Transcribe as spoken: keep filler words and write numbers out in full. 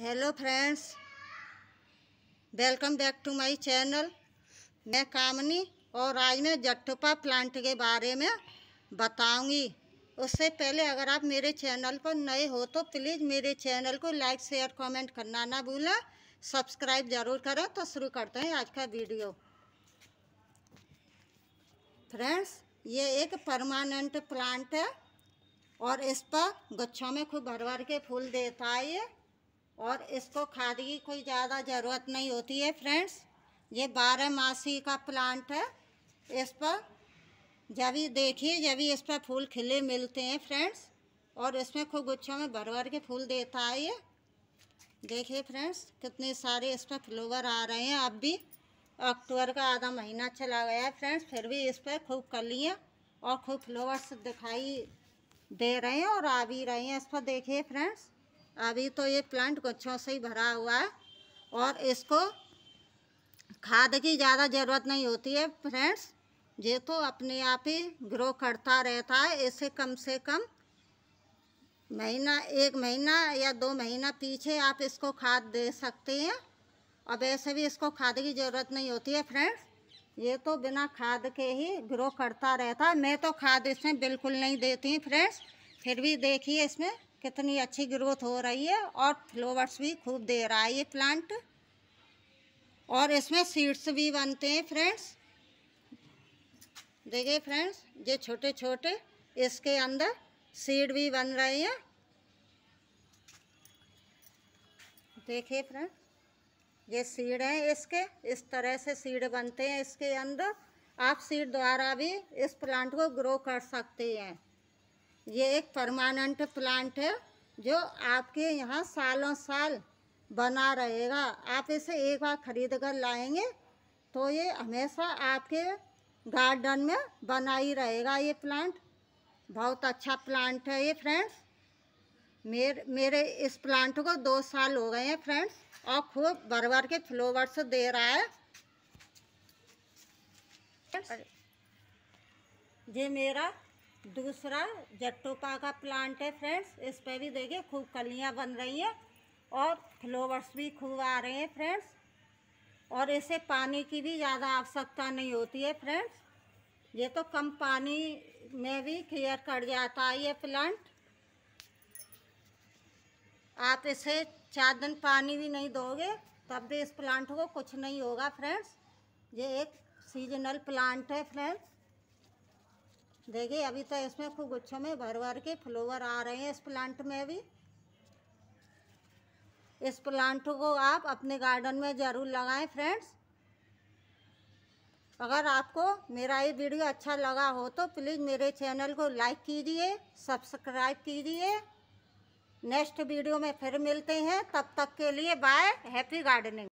Hello friends, welcome back to my channel. मैं कामनी और आज मैं जट्टोपा प्लांट के बारे में बताऊंगी। उससे पहले अगर आप मेरे चैनल पर नए हो तो प्लीज़ मेरे चैनल को लाइक शेयर कमेंट करना ना भूलें, सब्सक्राइब ज़रूर करें। तो शुरू करते हैं आज का वीडियो। फ्रेंड्स, ये एक परमानेंट प्लांट है और इस पर गुच्छों में खूब भर भर के फूल देता है ये, और इसको खाद की कोई ज़्यादा ज़रूरत नहीं होती है। फ्रेंड्स, ये बारह मासी का प्लांट है। इस पर जब भी देखिए जब भी इस पर फूल खिले मिलते हैं फ्रेंड्स, और इसमें खूब गुच्छों में भर भर के फूल देता है ये। देखिए फ्रेंड्स, कितने सारे इस पर फ्लावर आ रहे हैं। अब भी अक्टूबर का आधा महीना चला गया है फ्रेंड्स, फिर भी इस पर खूब कलियाँ और खूब फ्लावर्स दिखाई दे रहे हैं और आ भी रहे हैं इस पर। देखिए फ्रेंड्स, अभी तो ये प्लांट गुच्छों से ही भरा हुआ है और इसको खाद की ज़्यादा ज़रूरत नहीं होती है फ्रेंड्स। ये तो अपने आप ही ग्रो करता रहता है। इसे कम से कम महीना एक महीना या दो महीना पीछे आप इसको खाद दे सकते हैं, और वैसे भी इसको खाद की ज़रूरत नहीं होती है फ्रेंड्स। ये तो बिना खाद के ही ग्रो करता रहता है। मैं तो खाद इसमें बिल्कुल नहीं देती फ्रेंड्स, फिर भी देखिए इसमें कितनी अच्छी ग्रोथ हो रही है और फ्लावर्स भी खूब दे रहा है ये प्लांट। और इसमें सीड्स भी बनते हैं फ्रेंड्स। देखिए फ्रेंड्स, ये छोटे छोटे इसके अंदर सीड भी बन रहे हैं। देखिए फ्रेंड्स, ये सीड हैं इसके, इस तरह से सीड बनते हैं इसके अंदर। आप सीड द्वारा भी इस प्लांट को ग्रो कर सकते हैं। ये एक परमानेंट प्लांट है जो आपके यहाँ सालों साल बना रहेगा। आप इसे एक बार खरीद कर लाएंगे तो ये हमेशा आपके गार्डन में बना ही रहेगा। ये प्लांट बहुत अच्छा प्लांट है ये फ्रेंड्स। मेरे मेरे इस प्लांट को दो साल हो गए हैं फ्रेंड्स, और खूब भर भर के फ्लावर्स दे रहा है। ये मेरा दूसरा जट्टोपा का प्लांट है फ्रेंड्स। इस पर भी देखिए खूब कलियां बन रही हैं और फ्लावर्स भी खूब आ रहे हैं फ्रेंड्स। और इसे पानी की भी ज़्यादा आवश्यकता नहीं होती है फ्रेंड्स। ये तो कम पानी में भी केयर कर जाता है ये प्लांट। आप इसे चार दिन पानी भी नहीं दोगे तब भी इस प्लांट को कुछ नहीं होगा फ्रेंड्स। ये एक सीजनल प्लांट है फ्रेंड्स। देखिए अभी तो इसमें खूब गुच्छों में भर भर के फ्लावर आ रहे हैं इस प्लांट में भी। इस प्लांट को आप अपने गार्डन में ज़रूर लगाएं फ्रेंड्स। अगर आपको मेरा ये वीडियो अच्छा लगा हो तो प्लीज़ मेरे चैनल को लाइक कीजिए, सब्सक्राइब कीजिए। नेक्स्ट वीडियो में फिर मिलते हैं, तब तक के लिए बाय। Happy gardening.